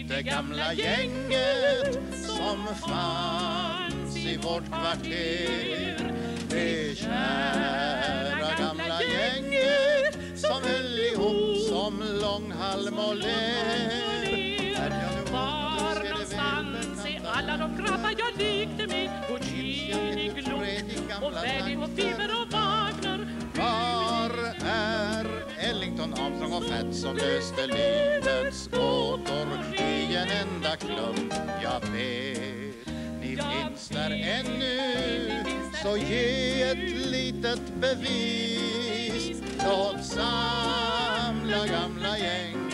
Det gamla gänget som fanns i vårt kvarter, det kära gamla gänget som höll ihop som långhalm och ler. Var någonstans är alla de grabbar jag lekte med? Puccini, Gluck och Verdi och Weber och Wagner. Var är Ellington, Armstrong och Fett som löste livets gåtor i en enda klump? Jag vet, ni finns där ännu, så ge ett litet bevis. Låt samla gamla gäng